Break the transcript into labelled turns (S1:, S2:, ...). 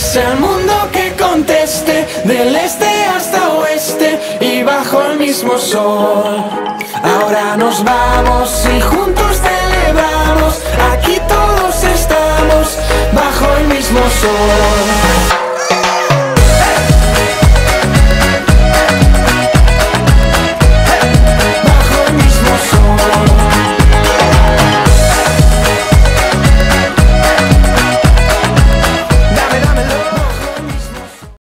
S1: el mundo que conteste, del este hasta oeste y bajo el mismo sol. Ahora nos vamos